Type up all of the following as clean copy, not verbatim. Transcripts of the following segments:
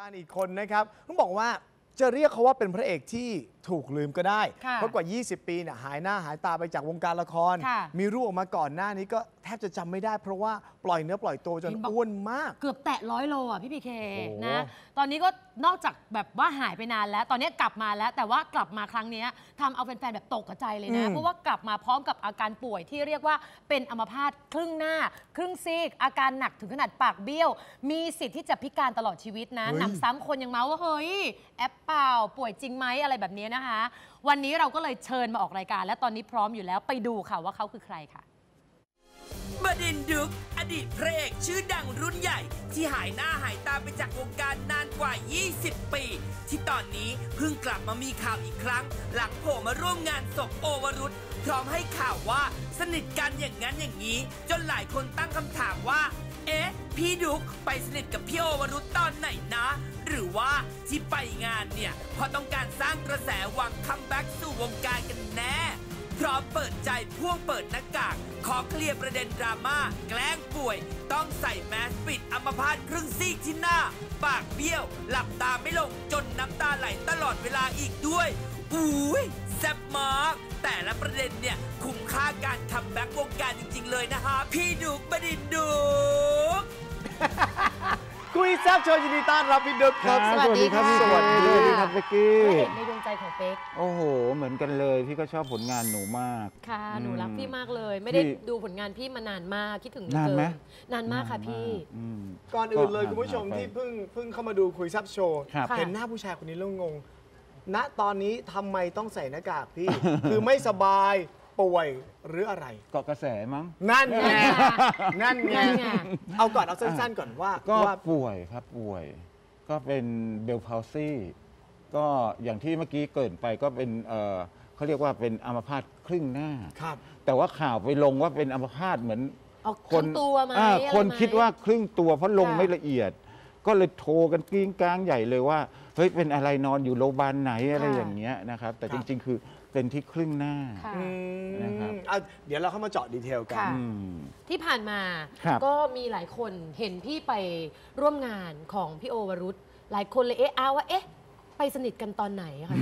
การอีกคนนะครับต้องบอกว่าจะเรียกเขาว่าเป็นพระเอกที่ถูกลืมก็ได้เพราะกว่า 20 ปีเนี่ยหายหน้าหายตาไปจากวงการละครมีรูปออกมาก่อนหน้านี้ก็แทบจะจำไม่ได้เพราะว่าปล่อยเนื้อปล่อยตัวจนอ้วนมากเกือบแตะ100 โลอ่ะพี่พีเคนะตอนนี้ก็นอกจากแบบว่าหายไปนานแล้วตอนนี้กลับมาแล้วแต่ว่ากลับมาครั้งนี้ทำเอาแฟนๆแบบตกใจเลยนะเพราะว่ากลับมาพร้อมกับอาการป่วยที่เรียกว่าเป็นอัมพาตครึ่งหน้าครึ่งซีกอาการหนักถึงขนาดปากเบี้ยวมีสิทธิ์ที่จะพิการตลอดชีวิตนะหนักซ้ำคนยังเมาว่าเฮ้ยแอปเปล่าป่วยจริงไหมอะไรแบบนี้นะคะวันนี้เราก็เลยเชิญมาออกรายการและตอนนี้พร้อมอยู่แล้วไปดูค่ะว่าเขาคือใครค่ะบดินทร์ดุกอดีตพระเอกชื่อดังรุ่นใหญ่ที่หายหน้าหายตาไปจากวงการนานกว่า 20 ปีที่ตอนนี้เพิ่งกลับมามีข่าวอีกครั้งหลังโผล่มาร่วมงานศพโอวรุตพร้อมให้ข่าวว่าสนิทกันอย่างนั้นอย่างนี้จนหลายคนตั้งคำถามว่าเอ๊ะพี่ดุกไปสนิทกับพี่โอวรุตตอนไหนนะหรือว่าที่ไปงานเนี่ยเพราะต้องการสร้างกระแสหวังคัมแบ็กสู่วงการกันแน่พร้อมเปิดใจพ่วงเปิดหน้ากากขอเคลียร์ประเด็นดราม่าแกล้งป่วยต้องใส่แมสปิดอัมพาตครึ่งซีกที่หน้าปากเบี้ยวหลับตาไม่ลงจนน้ำตาไหลตลอดเวลาอีกด้วยอุ้ยแซ่บมากแต่ละประเด็นเนี่ยคุ้มค่าการคัมแบ็กวงการจริงๆเลยนะฮะพี่ดุกบดินทร์ดุกคุยแซ่บโชว์ยินดีต้อนรับพี่ดุกครับสวัสดีครับสวัสดีครับเป๊กกี้พระเอกในดวงใจของเป๊กโอ้โหเหมือนกันเลยพี่ก็ชอบผลงานหนูมากค่ะหนูรักพี่มากเลยไม่ได้ดูผลงานพี่มานานมากคิดถึงเหลือเกินนานมากค่ะพี่ก่อนอื่นเลยคุณผู้ชมที่เพิ่งเข้ามาดูคุยแซ่บโชว์เห็นหน้าผู้ชายคนนี้แล้วงงณตอนนี้ทำไมต้องใส่หน้ากากพี่ คือไม่สบายป่วยหรืออะไรเกาะกระแสมั้งนั่นไงนั่นไงเอาก่อนเอาสั้นๆก่อนว่าก็ป่วยครับป่วยก็เป็นเบลพาวซี่ก็อย่างที่เมื่อกี้เกิดไปก็เป็นเขาเรียกว่าเป็นอัมพาตครึ่งหน้าครับแต่ว่าข่าวไปลงว่าเป็นอัมพาตเหมือนคนตัวไหมคนคิดว่าครึ่งตัวเพราะลงไม่ละเอียดก็เลยโทรกันกริ้งกลางใหญ่เลยว่าเฮ้ยเป็นอะไรนอนอยู่โรงพยาบาลไหนอะไรอย่างเงี้ยนะครับแต่จริงๆคือเป็นที่ครึ่งหน้านะครับเดี๋ยวเราเข้ามาเจาะดีเทลกันที่ผ่านมาก็มีหลายคนเห็นพี่ไปร่วมงานของพี่โอวรุตหลายคนเลยว่าไปสนิทกันตอนไหนคะ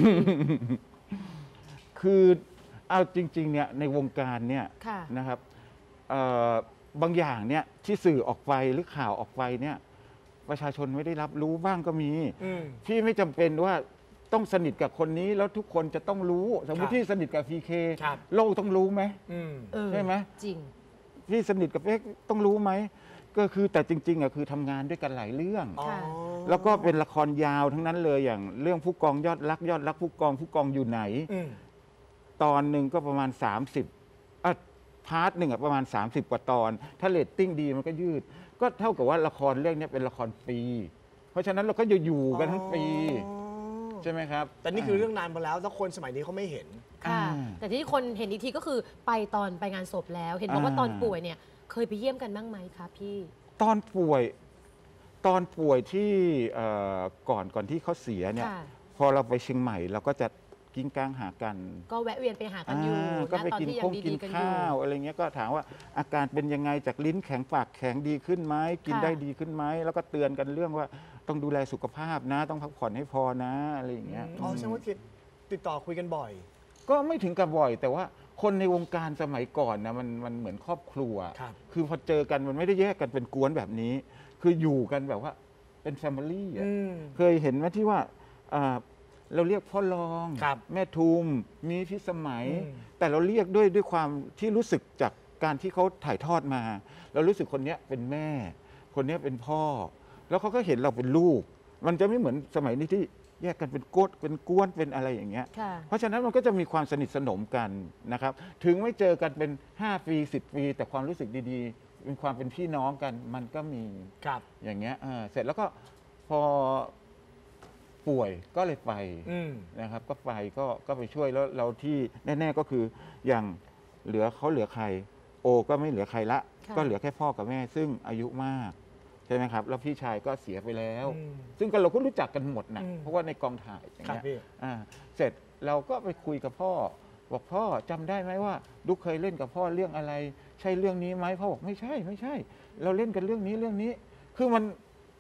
คือเอาจริงๆเนี่ยในวงการเนี่ยนะครับบางอย่างเนี่ยที่สื่อออกไปหรือข่าวออกไปเนี่ยประชาชนไม่ได้รับรู้บ้างก็มีพี่ไม่จำเป็นว่าต้องสนิทกับคนนี้แล้วทุกคนจะต้องรู้สมมติที่สนิทกับพีเคโลกต้องรู้ไหมใช่ไหมจริงพี่สนิทกับเป๊กต้องรู้ไหมก็คือแต่จริงๆคือทำงานด้วยกันหลายเรื่องแล้วก็เป็นละครยาวทั้งนั้นเลยอย่างเรื่องผู้กองยอดรักผู้กองอยู่ไหนตอนหนึ่งก็ประมาณ30พาร์ทหนึ่งประมาณ30 กว่าตอนถ้าเรตติ้งดีมันก็ยืดก็เท่ากับว่าละครเรื่องนี้เป็นละครปีเพราะฉะนั้นเราก็จะอยู่กันทั้งปีใช่ไหมครับแต่นี่คือเรื่องนานมาแล้วถ้าคนสมัยนี้เขาไม่เห็นค่ะแต่ที่คนเห็นอีกทีก็คือไปตอนไปงานศพแล้วเห็นบอกว่าตอนป่วยเนี่ยเคยไปเยี่ยมกันบ้างไหมคะพี่ตอนป่วยที่ก่อนที่เขาเสียเนี่ยพอเราไปเชียงใหม่เราก็จะกินกลางหากันก็แวะเวียนไปหากันอยู่ก็ไปกินข้าวอะไรเงี้ยก็ถามว่าอาการเป็นยังไงจากลิ้นแข็งปากแข็งดีขึ้นไหมกินได้ดีขึ้นไหมแล้วก็เตือนกันเรื่องว่าต้องดูแลสุขภาพนะต้องพักผ่อนให้พอนะอะไรอย่างเงี้ยใช่ว่าติดต่อคุยกันบ่อยก็ไม่ถึงกับบ่อยแต่ว่าคนในวงการสมัยก่อนนะมันเหมือนครอบครัวคือพอเจอกันมันไม่ได้แยกกันเป็นกวนแบบนี้คืออยู่กันแบบว่าเป็นแฟมิลี่เคยเห็นไหมที่ว่าเราเรียกพ่อรองแม่ทุมมีพิสมัยแต่เราเรียกด้วยความที่รู้สึกจากการที่เขาถ่ายทอดมาเรารู้สึกคนนี้เป็นแม่คนนี้เป็นพ่อแล้วเขาก็เห็นเราเป็นลูกมันจะไม่เหมือนสมัยนี้ที่แยกกันเป็นกดเป็นกวนเป็นอะไรอย่างเงี้ยเพราะฉะนั้นมันก็จะมีความสนิทสนมกันนะครับถึงไม่เจอกันเป็น5 ปี10 ปีแต่ความรู้สึกดีๆเป็นความเป็นพี่น้องกันมันก็มีอย่างเงี้ยเสร็จแล้วก็พอป่วยก็เลยไปนะครับก็ไปก็ไปช่วยแล้วเราที่แน่ๆก็คืออย่างเหลือใครโอก็ไม่เหลือใครละก็เหลือแค่พ่อกับแม่ซึ่งอายุมากใช่ไหมครับแล้วพี่ชายก็เสียไปแล้วซึ่งเราก็รู้จักกันหมดนะเพราะว่าในกองถ่ายอย่างเงี้ยเสร็จเราก็ไปคุยกับพ่อบอกพ่อจำได้ไหมว่าดุ๊กเคยเล่นกับพ่อเรื่องอะไรใช่เรื่องนี้ไหมพ่อบอกไม่ใช่เราเล่นกันเรื่องนี้คือมัน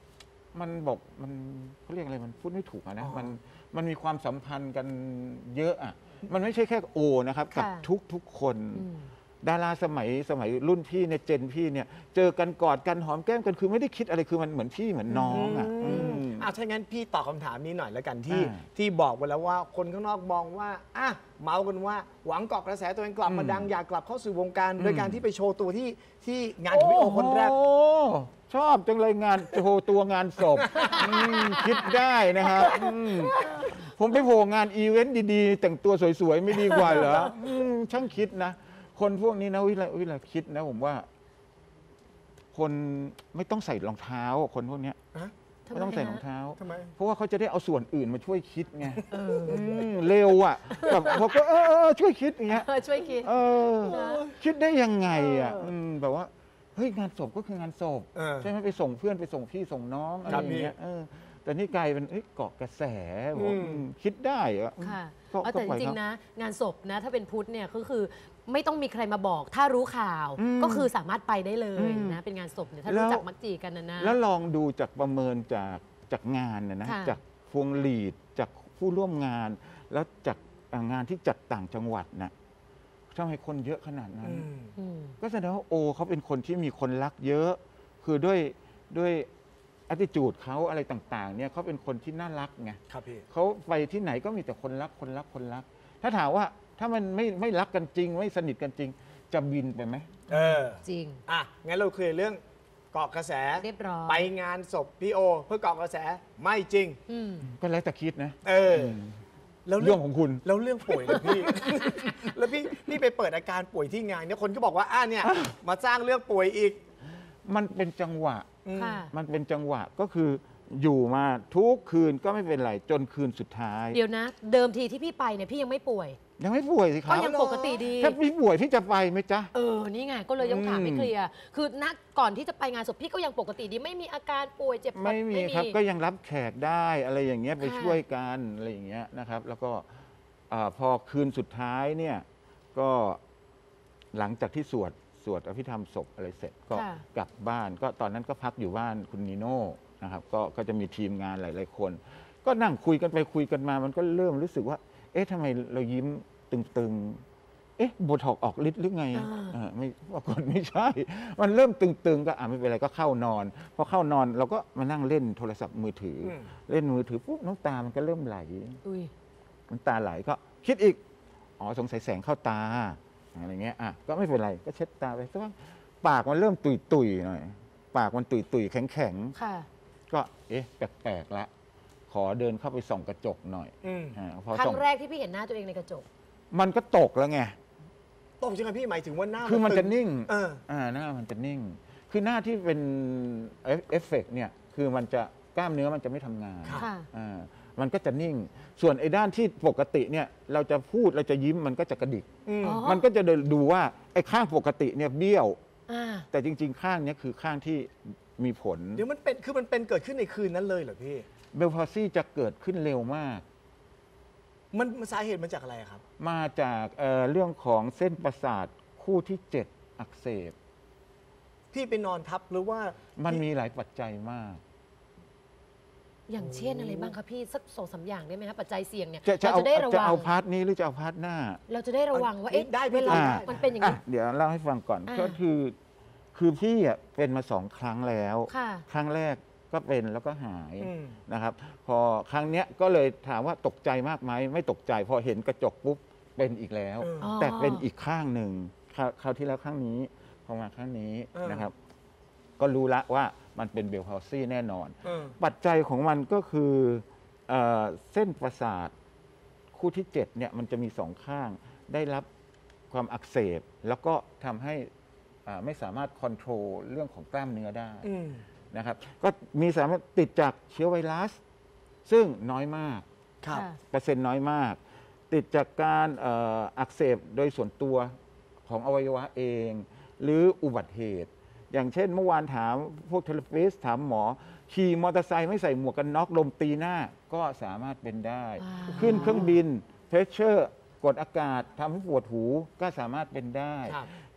มันบอกมันเขาเรียกอะไรมันพูดไม่ถูกอะนะมันมีความสัมพันธ์กันเยอะอะมันไม่ใช่แค่โอนะครับกับทุกคนดาราสมัยรุ่นพี่เนี่ยเจนพี่เนี่ยเจอกันกอดกันหอมแก้มกันคือไม่ได้คิดอะไรคือมันเหมือนพี่เหมือนน้องอ่ะถ้างั้นพี่ตอบคำถามนี้หน่อยแล้วกันที่บอกไปแล้วว่าคนข้างนอกมองว่าเมากันว่าหวังเกาะกระแสตัวเองกลับมาดังอยากกลับเข้าสู่วงการโดยการที่ไปโชว์ตัวที่งานของพี่โอคนแรกชอบจังเลยงานโชว์ตัวงานศพคิดได้นะครับผมไปโผล่งานอีเวนต์ดีๆแต่งตัวสวยๆไม่ดีกว่าเหรอช่างคิดนะคนพวกนี้นะวิลาคิดนะผมว่าคนไม่ต้องใส่รองเท้าคนพวกนี้ไม่ต้องใส่รองเท้าเพราะว่าเขาจะได้เอาส่วนอื่นมาช่วยคิดไงเร็วอ่ะแบบพอก็ช่วยคิดอย่างเงี้ยช่วยคิดคิดได้ยังไงอ่ะแบบว่าเฮ้ยงานศพก็คืองานศพใช่ไหมไปส่งเพื่อนไปส่งพี่ส่งน้องอะไรอย่างเงี้ยแต่นี่กลายเป็นเกาะกระแสคิดได้อะแต่จริงๆนะงานศพนะถ้าเป็นพุทธเนี่ยก็คือไม่ต้องมีใครมาบอกถ้ารู้ข่าวก็คือสามารถไปได้เลยนะเป็นงานศพเนี่ยถ้ารู้จักมักจีกันนะแล้วลองดูจากประเมินจากงานนะจากพวงหลีดจากผู้ร่วมงานแล้วจากงานที่จัดต่างจังหวัดนะทำไมคนเยอะขนาดนั้นก็แสดงว่าโอเขาเป็นคนที่มีคนรักเยอะคือด้วยattitude เขาอะไรต่างๆเนี่ยเขาเป็นคนที่น่ารักไงเขาไปที่ไหนก็มีแต่คนรักถ้าถามว่าถ้ามันไม่รักกันจริงไม่สนิทกันจริงจะบินไปไหมจริงงั้นเราคุยเรื่องเกาะกระแสเรียบร้อยไปงานศพพี่โอเพื่อเกาะกระแสไม่จริงก็แล้วแต่คิดนะแล้วเรื่องของคุณแล้วเรื่องป่วยนะพี่ แล้วพี่ไปเปิดอาการป่วยที่งานเนี่ยคนก็บอกว่าเนี่ยมาสร้างเรื่องป่วยอีกมันเป็นจังหวะมันเป็นจังหวะก็คืออยู่มาทุกคืนก็ไม่เป็นไรจนคืนสุดท้ายเดี๋ยวนะเดิมทีที่พี่ไปเนี่ยพี่ยังไม่ป่วยสิครับก็ยังปกติดีถ้าพี่ป่วยพี่จะไปไหมจ๊ะนี่ไงก็เลยยังถามไม่เคลียร์คือณก่อนที่จะไปงานศพพี่ก็ยังปกติดีไม่มีอาการป่วยเจ็บปวดไม่มีครับก็ยังรับแขกได้อะไรอย่างเงี้ยไปช่วยกันอะไรอย่างเงี้ยนะครับแล้วก็พอคืนสุดท้ายเนี่ยก็หลังจากที่สวดอภิธรรมศพอะไรเสร็จก็กลับบ้านก็ตอนนั้นก็พักอยู่บ้านคุณนีโน่นะครับก็จะมีทีมงานหลายๆคนก็นั่งคุยกันไปคุยกันมามันก็เริ่มรู้สึกว่าทำไมเรายิ้มตึงโบท็อกออกฤทธิ์หรือไงไม่ว่าก่อนไม่ใช่มันเริ่มตึงๆก็ไม่เป็นไรก็เข้านอนพอเข้านอนเราก็มานั่งเล่นโทรศัพท์มือถือเล่นมือถือปุ๊บน้ำตามันก็เริ่มไหลน้ำตาไหลก็คิดอีกสงสัยแสงเข้าตาอะไรเงี้ยก็ไม่เป็นไรก็เช็ดตาไปสักพักปากมันเริ่มตุยๆหน่อยปากมันตุยๆแข็งๆก็แปลกๆละขอเดินเข้าไปส่องกระจกหน่อยครั้งแรกที่พี่เห็นหน้าตัวเองในกระจกมันก็ตกแล้วไงตกใช่ไหมพี่หมายถึงว่าหน้าคือมันจะนิ่งหน้ามันจะนิ่งคือหน้าที่เป็นเอฟเฟกต์เนี่ยคือมันจะกล้ามเนื้อมันจะไม่ทำงานมันก็จะนิ่งส่วนไอ้ด้านที่ปกติเนี่ยเราจะพูดเราจะยิ้มมันก็จะกระดิกมันก็จะดูว่าไอ้ข้างปกติเนี่ยเบี้ยวแต่จริงๆข้างนี้คือข้างที่มีผลเดี๋ยวมันเป็นเกิดขึ้นในคืนนั้นเลยเหรอพี่เบลพาซีจะเกิดขึ้นเร็วมากมันสาเหตุมาจากอะไรครับมาจากเรื่องของเส้นประสาทคู่ที่7อักเสบพี่ไปนอนทับหรือว่ามันมีหลายปัจจัยมากอย่างเช่นอะไรบ้างคะพี่สัก2-3 อย่างได้ไหมคะปัจจัยเสี่ยงเนี่ยเราจะได้ระวังจะเอาพาร์ทนี้หรือจะเอาพาร์ทหน้าเราจะได้ระวังว่าได้เวลามันเป็นอย่างนี้เดี๋ยวเล่าให้ฟังก่อนก็คือพี่เป็นมา2 ครั้งแล้วครั้งแรกก็เป็นแล้วก็หายนะครับพอครั้งเนี้ยก็เลยถามว่าตกใจมากไหมไม่ตกใจพอเห็นกระจกปุ๊บเป็นอีกแล้วแต่เป็นอีกข้างหนึ่งคราวที่แล้วข้างนี้พอมาข้างนี้นะครับก็รู้ละว่ามันเป็นเบลพาซีแน่นอนปัจจัยของมันก็คือเส้นประสาทคู่ที่7เนี่ยมันจะมี2 ข้างได้รับความอักเสบแล้วก็ทำให้ไม่สามารถควบคุมเรื่องของกล้ามเนื้อได้นะครับก็มีสามารถติดจากเชื้อไวรัสซึ่งน้อยมากเปอร์เซ็นต์น้อยมากติดจากการอักเสบโดยส่วนตัวของอวัยวะเองหรืออุบัติเหตุอย่างเช่นเมื่อวานถามพวกเทเลฟิสถามหมอขี่มอเตอร์ไซค์ไม่ใส่หมวกกันน็อกลมตีหน้าก็สามารถเป็นได้ขึ้นเครื่องบินเพรสเชอร์กดอากาศทำให้ปวดหูก็สามารถเป็นได้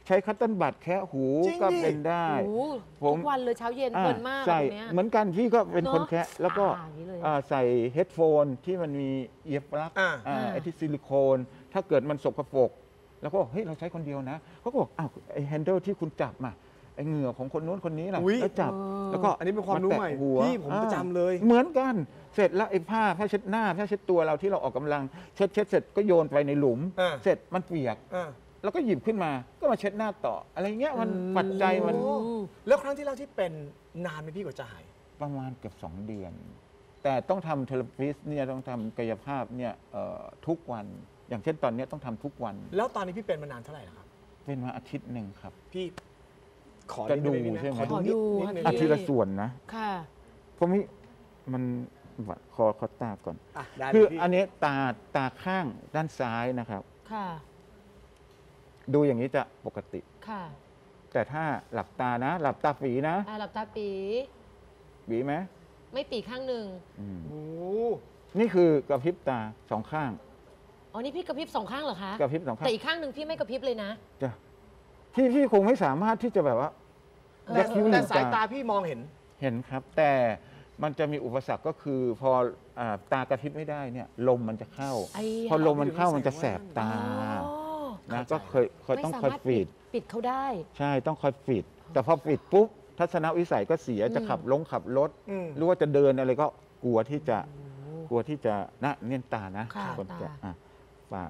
ใช้คัตเติ้ลบัดแคะหูจริงดิก็เป็นได้โอ้โหผมทุกวันเลยเช้าเย็นเพลินมากใส่ตรงเนี้ยเหมือนกันพี่ก็เป็นคนแคะแล้วก็อย่างนี้เลยใส่เฮดโฟนที่มันมีเอียร์ปลั๊ก ไอ้ที่ซิลิโคน ถ้าเกิดมันสกปรกแล้วก็บอกเฮ้ยเราใช้คนเดียวนะเขาก็บอกอ้าวไอ้แฮนเดิลที่คุณจับมาไอ้เหงื่อของคนนู้นคนนี้ล่ะอุ๊ยแล้วจับแล้วก็อันนี้เป็นความรู้ใหม่แตะหัวพี่ผมประจำเลยเหมือนกันเสร็จแล้วไอ้ผ้าเช็ดหน้าผ้าเช็ดตัวเราที่เราออกกำลังเช็ดเสร็จก็โยนไปในหลุม เสร็จมันเปียก แล้วก็หยิบขึ้นมาก็มาเช็ดหน้าต่อ อะไรเงี้ยมันปัจจัยมันโอ้แล้วครั้งที่เราที่เป็นนานไหมพี่กว่าจะหายประมาณเกือบ2 เดือน แต่ต้องทำเทเลฟิสเนี่ยต้องทำกายภาพเนี่ยทุกวัน อย่างเช่นตอนเนี้ยต้องทำทุกวันแล้วตอนนี้พี่เป็นมานานเท่าไหร่แล้วครับเป็นมาอาทิตย์หนึ่งครับพี่ขอจะดูนินึงนะใช่ไหมขอดูนิดขอดูนึงอาทิตย์ละส่วนนะค่ะเพราะมิมันขอตาก่อนอ่ะได้คือเลยพี่อันนี้ตาข้างด้านซ้ายนะครับค่ะดูอย่างนี้จะปกติค่ะแต่ถ้าหลับตานะ หลับตาฝีนะหลับตาปีฝีไหมไม่ปีข้างหนึ่งอืมโอ้นี่คือกระพริบตา2 ข้างอ๋อนี่พี่กระพริบ2 ข้างเหรอคะกระพริบ2 ข้างแต่อีกข้างหนึ่งพี่ไม่กระพริบเลยนะจ้ะพี่คงไม่สามารถที่จะแบบว่าแต่ยักคิ้วหแต่ลีสายตาพี่มองเห็นเห็นครับ แต่มันจะมีอุปสรรคก็คือพอตากระพริบไม่ได้เนี่ยลมมันจะเข้าไอ้พอลมมันเข้ามันจะแสบตาอ๋อนะก็เคยไม่ต้องสาคอยมารถปิดปิดเขาได้ใช่ต้องคอยปิด แต่พอปิดปุ๊บทัศนวิสัยก็เสียจะขับรถอืมหรือว่าจะเดินอะไรก็กลัวที่จะนะเนี่ยตานะค่ะคนจะตาป่า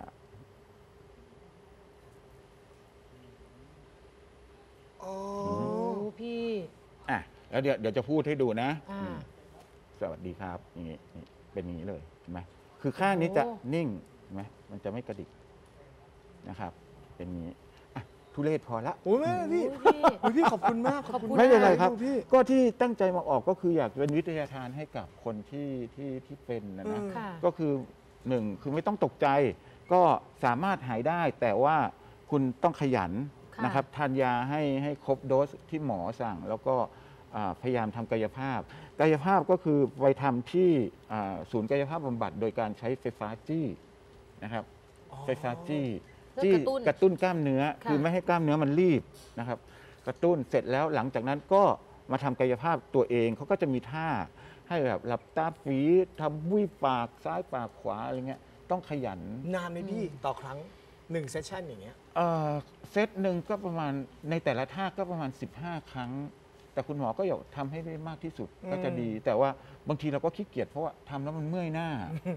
อ๋อโอ้พี่แล้วเดี๋ยวจะพูดให้ดูนะอ่าสวัสดีครับอย่างนี้นี่เป็นอย่างนี้เลยเห็นไหมคือข้างนี้จะโอ้นิ่งเห็นไหมมันจะไม่กระดิกนะครับ เป็นอย่างนี้ทุเรศพอละโอ้ยแม่พี่โอ้ยพี่โอ้ยพี่ขอบคุณมากขอบคุณไม่เป็นไรครับพี่ก็ที่ตั้งใจมาออกก็คืออยากเป็นวิทยาทานให้กับคนที่เป็นนะค่ะก็คือหนึ่งคือไม่ต้องตกใจ ก็สามารถหายได้ แต่ว่าคุณต้องขยันค่ะนะครับทานยาให้ครบโดสที่หมอสั่ง แล้วก็พยายามทำกายภาพ กายภาพก็คือไปทำที่ศูนย์กายภาพบำบัดโดยการใช้ไฟฟ้าจี้นะครับ ไฟฟ้าจี้เพื่อกระตุ้นกระตุ้นกล้ามเนื้อค่ะคือไม่ให้กล้ามเนื้อมันรีบนะครับ กระตุ้นเสร็จแล้วหลังจากนั้นก็มาทำกายภาพตัวเองเขาก็จะมีท่าให้แบบหลับตาฝีทำวุ้ยปากซ้ายปากขวาอะไรเงี้ยต้องขยันนานไหมพี่ต่อครั้ง1 เซสชั่นอย่างเงี้ยเซตหนึ่งก็ประมาณในแต่ละท่าก็ประมาณ 15 ครั้ง แต่คุณหมอก็อยากทำให้ได้มากที่สุดก็จะดี แต่ว่าบางทีเราก็ขี้เกียจเพราะว่าทำแล้วมันเมื่อยหน้า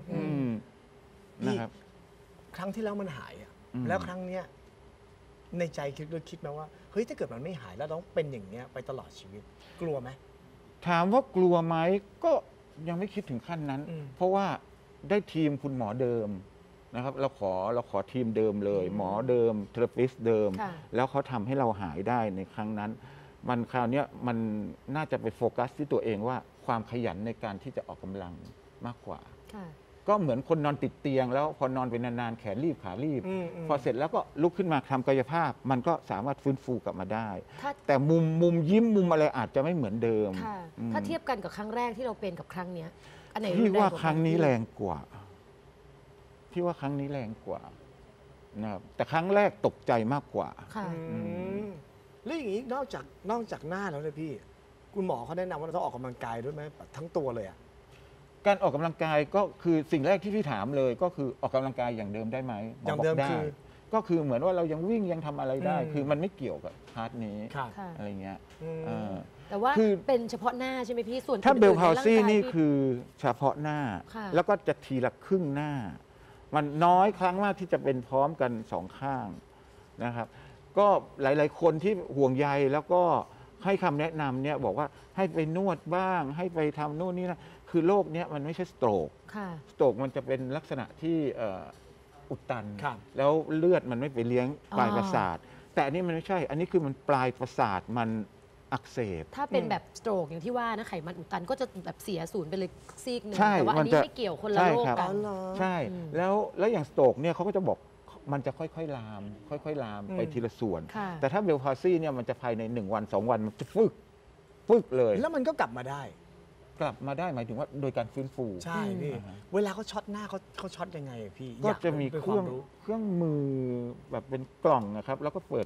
นะครับครั้งที่แล้วมันหายอ่ะอืมแล้วครั้งเนี้ยในใจคิดไหมว่าเฮ้ยถ้าเกิดมันไม่หายแล้วต้องเป็นอย่างเนี้ยไปตลอดชีวิต กลัวไหมถามว่ากลัวไหมก็ยังไม่คิดถึงขั้นนั้นอืมเพราะว่าได้ทีมคุณหมอเดิมนะครับ เราขอทีมเดิมเลย หมอเดิมเทอราปิสต์เดิมค่ะแล้วเขาทำให้เราหายได้ในครั้งนั้น มันคราวเนี้ยมันน่าจะไปโฟกัสที่ตัวเองว่าความขยันในการที่จะออกกำลังมากกว่าค่ะก็เหมือนคนนอนติดเตียง แล้วพอนอนไปนานๆแขนรีบขารีบ พอเสร็จแล้วก็ลุกขึ้นมาทำกายภาพ มันก็สามารถฟื้นฟูกลับมาได้ถ้าแต่มุมยิ้มมุมอะไรอาจจะไม่เหมือนเดิมค่ะอืมถ้าเทียบกันกับครั้งแรกที่เราเป็นกับครั้งเนี้ยอันไหนพี่ว่ารุนแกครั้งนี้พี่แรงกว่าพี่ว่าครั้งนี้แรงกว่านะครับแต่ครั้งแรกตกใจมากกว่าค่ะแล้วอย่างนี้นอกจากหน้าแล้วเนี่ยพี่ คุณหมอเขาแนะนำว่าเราต้องออกกำลังกายด้วยไหมแบบทั้งตัวเลยอ่ะการออกกำลังกายก็คือสิ่งแรกที่พี่ถามเลย ก็คือออกกำลังกายอย่างเดิมได้ไหมหอย่างบกเดิมได้คือก็คือเหมือนว่าเรายังวิ่งยังทำอะไรได้อืมคือมันไม่เกี่ยวกับพาร์ทนี้ครับค่ะอะไรเงี้ยอืมเออแต่ว่าคือเป็นเฉพาะหน้าใช่ไหมพี่ ส่วนถ้าเบลอื่นๆพาวในร่งซี่กยนี่พี่คือเฉพาะหน้าค่ะแล้วก็จะทีละครึ่งหน้า มันน้อยครั้งมากที่จะเป็นพร้อมกันสองข้างนะครับ ก็หลาย ๆ คนที่ห่วงใยแล้วก็ให้คำแนะนำเนี่ยบอกว่าให้ไปนวดบ้าง ให้ไปทำนู่นนี่นะคือโรคเนี้ยมันไม่ใช่สโตรกค่ะสโตรกมันจะเป็นลักษณะที่อุดตันครับแล้วเลือดมันไม่ไปเลี้ยงปลายอ๋อประสาท แต่อันนี้มันไม่ใช่ อันนี้คือมันปลายประสาทมันอักเสบถ้าเป็นแบบสโตรกอย่างที่ว่านะไขมันอุดตันก็จะแบบเสียศูนย์ไปเลยซีกหนึ่งใช่แต่ว่าอันนี้มันจะไม่เกี่ยวคนละใช่โรคครับกันใช่อืมแล้วอย่างสโตรกเนี่ยเขาก็จะบอกมันจะค่อยๆลาม ค่อยๆลามไปทีละส่วนค่ะแต่ถ้าเบลพาซี่เนี่ยมันจะภายใน1 วัน 2 วันมันจะฟึกเลยแล้วมันก็กลับมาได้กลับมาได้หมายถึงว่าโดยการฟื้นฟูใช่พี่อ่าฮะเวลาเขาช็อตหน้าเขาช็อตยังไงอะพี่ก็อยาจะมีป็นเควารื่องรู้เครื่องมือแบบเป็นกล่องนะครับ แล้วก็เปิดไฟ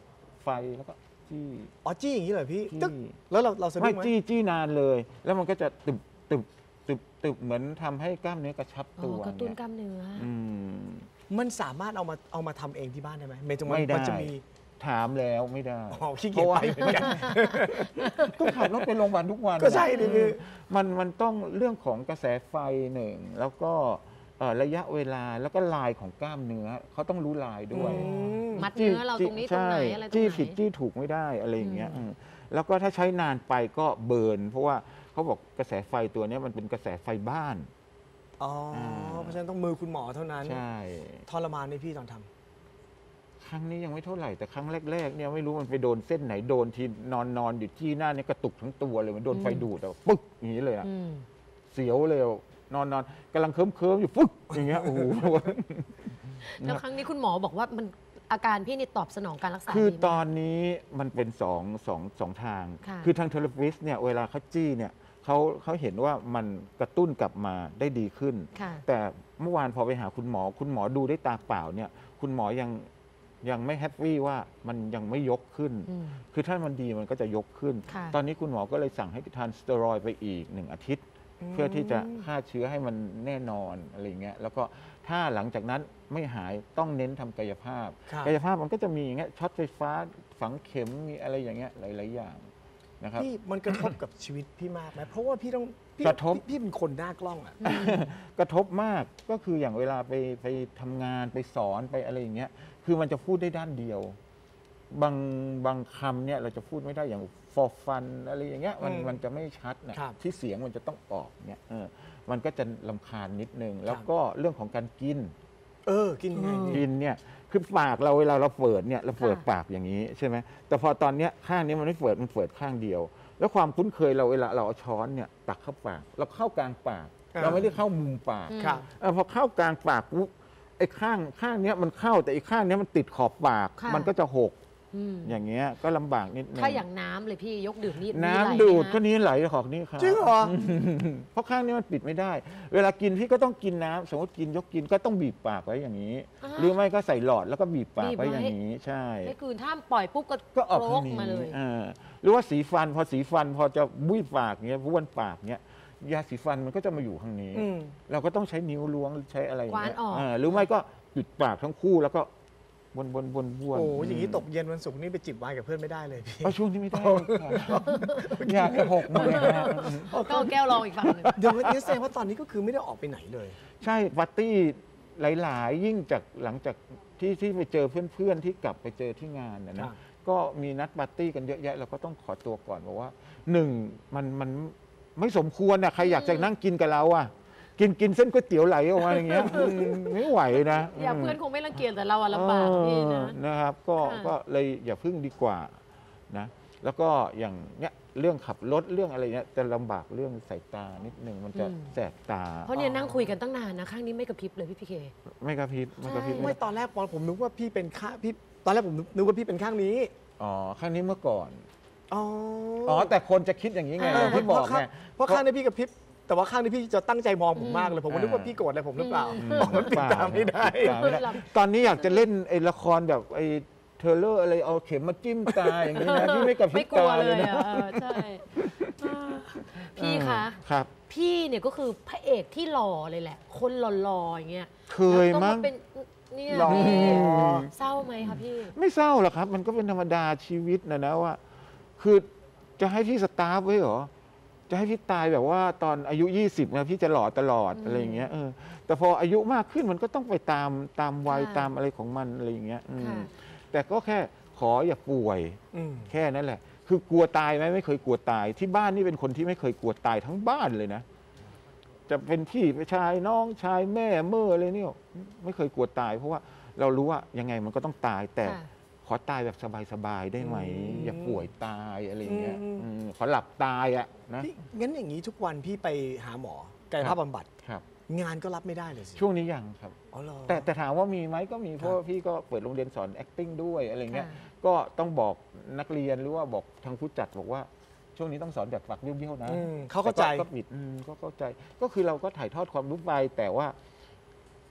ไฟแล้วก็จี้อ๋อจี้อย่างนี้เหรอพี่จี้ตึ๊กแล้วเราสะดุ้ไม่งไหมจี้นานเลย แล้วมันก็จะตึบเหมือนทำให้กล้ามเนื้อกระชับอ๋ตัอวกระตุ้นกเยล้ามเนื้ออืมมันสามารถเอามาทำเองที่บ้านได้ไหมเมย์จงไม่ได้มันจะมีถามแล้วไม่ได้อ๋อขี้เกียจไปเหมือนกันต้องขับรถไปโรงพยาบาลทุกวันก็ใช่ดิพี่มันต้องเรื่องของกระแสไฟหนึ่งแล้วก็ระยะเวลาแล้วก็ลายของกล้ามเนื้อเขาต้องรู้ลายด้วยมัดเนื้อเราตรงนี้ตรงไหนอะไรตรงจี้ไหนผิดจี้ถูกไม่ได้อะไรอย่างเงี้ยแล้วก็ถ้าใช้นานไปก็เบิร์นเพราะว่าเขาบอกกระแสไฟตัวเนี้ยมันเป็นกระแสไฟบ้านอ๋อเพราะฉะนั้นต้องมือคุณหมอเท่านั้นใช่ทรมานไหมพี่ตอนทำครั้งนี้ยังไม่เท่าไหร่แต่ครั้งแรกๆเนี่ยไม่รู้มันไปโดนเส้นไหนโดนทีนอนอยู่ที่หน้าเนี่ยกระตุกทั้งตัวเลยเหมันโดนไฟดูดอะปึ๊กอย่างนี้เลยอะอืมเสียวเลยอะนอนกำลังเคิมอยู่ปึ๊กอย่างเงี้ยโอ้โหแล้วครั้งนี้คุณหมอบอกว่ามันอาการพี่นี่ตอบสนองการรักษาคือดีไหมตอนนี้มันเป็นสองทางค่ะคือทางเทเลฟิสเนี่ยเวลาเขาจี้เนี่ยเขาเห็นว่ามันกระตุ้นกลับมาได้ดีขึ้นค่ะแต่เมื่อวานพอไปหาคุณหมอดูด้วยตาเปล่าเนี่ยคุณหมอยังไม่แฮปปี้ว่ามันยังไม่ยกขึ้นอืมคือถ้ามันดีมันก็จะยกขึ้นค่ะตอนนี้คุณหมอก็เลยสั่งให้ทานสเตียรอยด์ไปอีก1 อาทิตย์ เพื่อที่จะฆ่าเชื้อให้มันแน่นอนอะไรเงี้ยแล้วก็ถ้าหลังจากนั้นไม่หายต้องเน้นทำกายภาพครับกายภาพมันก็จะมีอย่างเงี้ยช็อตไฟฟ้าฝังเข็มมีอะไรอย่างเงี้ยหลาย ๆ อย่างนะครับพี่มันกระทบกับชีวิตพี่มากไหมเพราะว่าพี่ต้องพี่กระทบพี่เป็นคนหน้ากล้องอ่ะกระทบมากก็คืออย่างเวลาไปทำงานไปสอนไปอะไรอย่างเงี้ยคือมันจะพูดได้ด้านเดียว บางคำเนี่ยเราจะพูดไม่ได้อย่าง for fun อะไรอย่างเงี้ยมันจะไม่ชัดนะครับ ที่เสียงมันจะต้องออกเนี่ยมันก็จะลำคาญนิดนึง แล้วก็เรื่องของการกินกินยังไงพี่กินเนี่ยคือปากเราเวลาเราเปิดเนี่ยเราเปิดปากอย่างนี้ใช่ไหมแต่พอตอนเนี้ยข้างนี้มันไม่เปิดมันเปิดข้างเดียว แล้วความคุ้นเคยเราเวลาเราเอาช้อนเนี่ยตักเข้าปากเราเข้ากลางปาก เราไม่ได้เข้ามุมปากครับพอเข้ากลางปากปุ๊บไอ้ข้างเนี้ยมันเข้าแต่อีกข้างเนี้ยมันติดขอบปากค่ะมันก็จะหกอืมอย่างเงี้ยก็ลำบากนิดนึงถ้าอย่างน้ำเลยพี่ยกดื่มนี่น้ำมีไหลดูดไหมก็คะนี้ไหลขอกนี้ครับจริงเหรอเพราะข้างนี้มันปิดไม่ได้ เวลากินพี่ก็ต้องกินน้ำสมมติกินยกกินก็ต้องบีบปากไว้อย่างนี้ หรือไม่ก็ใส่หลอดแล้วก็บีบปากไว้อย่างนี้ใช่ไม่คืนถ้าปล่อยปุ๊บก็ก็ออกโครทาก งนี้มาเลยหรือว่าสีฟันพอจะบุ้ยปากเงี้ยบ้วนปากเงี้ยยาสีฟันมันก็จะมาอยู่ข้างนี้ เราก็ต้องใช้นิ้วล้วงใช้อะไรอย่างเงี้ยคว้านออกหรือไม่ก็ปิดปากทั้งคู่แล้วก็บ้วนโอ้อย่างนี้ตกเย็นวันศุกร์นี่ไปจิบไวน์กับเพื่อนไม่ได้เลยพี่ช่วงที่ไม่ได้ค่ะอยากจะหกมาเลยนะก็เอาแก้วรองอีกฝั่งหนึ่งเดี๋ยวนี้แสดงว่าตอนนี้ก็คือไม่ได้ออกไปไหนเลยใช่ปาร์ตี้หลาย ๆ ยิ่งจากหลังจากที่ไปเจอเพื่อน ๆ ที่กลับไปเจอที่งานนะครันะบก็มีนัดปาร์ตี้กันเยอะแยะเราก็ต้องขอตัวก่อนบอกว่าหนึ่งมันไม่สมควรนะใครอยากจะนั่งกินกับเราอ่ะกินเส้นก๋วยเตี๋ยวไหลออกมาอย่างเงี้ยไม่ไหวนะอย่าเพื่อนคงไม่รังเกียจแต่เราอะลำบากพี่นะนะครับก็ค่ะก็เลยอย่าพึ่งดีกว่านะแล้วก็อย่างเนี้ยเรื่องขับรถเรื่องอะไรเนี้ยจะลำบากเรื่องสายตานิดนึงมันจะแสบตาเพราะเนี่ยนั่งคุยกันตั้งนานนะข้างนี้ไม่กระพริบเลยพี่พีเคไม่กระพริบไม่กระพริบไม่ตอนแรกผมนึกว่าพี่เป็นข้างพี่ตอนแรกผมนึกว่าพี่เป็นข้างนี้อ๋อข้างนี้เมื่อก่อนอ๋ออ๋อแต่คนจะคิดอย่างนี้ไงอย่างที่บอกไงเพราะข้างนี้พี่กระพริบแต่ว่าข้างนี้พี่จะตั้งใจมองผมมากเลยผมก็นึกว่าพี่โกรธอะไรผมหรือเปล่าบอกมันปิดตาไม่ได้ปิดตาไม่ได้ตอนนี้อยากจะเล่นไอ้ละครแบบไอ้เทเลอร์อะไรเอาเข็มมาจิ้มตาอย่างนี้นะที่ไม่กระพริไม่บกลัวตาเลเลยยนะอ่ะใช่พี่คะครับพี่เนี่ยก็คือพระเอกที่หล่อเลยแหละ คนหล่อๆอย่างเงี้ยเคยมั้งแล้วก็าเป็นเนี่ยหล่อพี่เศร้าไหมคะพี่ไม่เศร้าหรอกครับ มันก็เป็นธรรมดาชีวิตนะว่า คือจะให้พี่สตาร์ฟไว้เหรอ จะให้พี่ตายแบบว่าตอนอายุ 20นะพี่จะหล่อตลอดอะไรอย่างเงี้ยแต่พออายุมากขึ้นมันก็ต้องไปตามวัยค่ะตามอะไรของมันอะไรอย่างเงี้ยค่ะแต่ก็แค่ขออย่าป่วย แค่นั้นแหละ คือกลัวตายไหมไม่เคยกลัวตาย ที่บ้านนี่เป็นคนที่ไม่เคยกลัวตายทั้งบ้านเลยนะ จะเป็นพี่ชายน้องชายแม่เมื่ออะไรเนี่ยไม่เคยกลัวตาย เพราะว่าเรารู้ว่ายังไงมันก็ต้องตาย แต่ค่ะขอตายแบบสบายๆได้ไหม อย่าป่วยตายอะไรอย่างเงี้ยอืมขอหลับตายอะนะพี่งั้นอย่างนี้ทุกวันพี่ไปหาหมอกายภาพบำบัดครับงานก็รับไม่ได้เลยสิช่วงนี้ยังครับอ๋อเหรอแต่ถามว่ามีไหมก็มีเพราะครับว่าพี่ก็เปิดโรงเรียนสอน acting ด้วยอะไรเงี้ยค่ะก็ต้องบอกนักเรียนหรือว่าบอกทางผู้จัดบอกว่า ช่วงนี้ต้องสอนแบบฝักเบี้ยวๆนะเขาเข้าใจแต่ก็ปิดก็เข้าใจ ก็คือเราก็ถ่ายทอดความรู้ไปแต่ว่า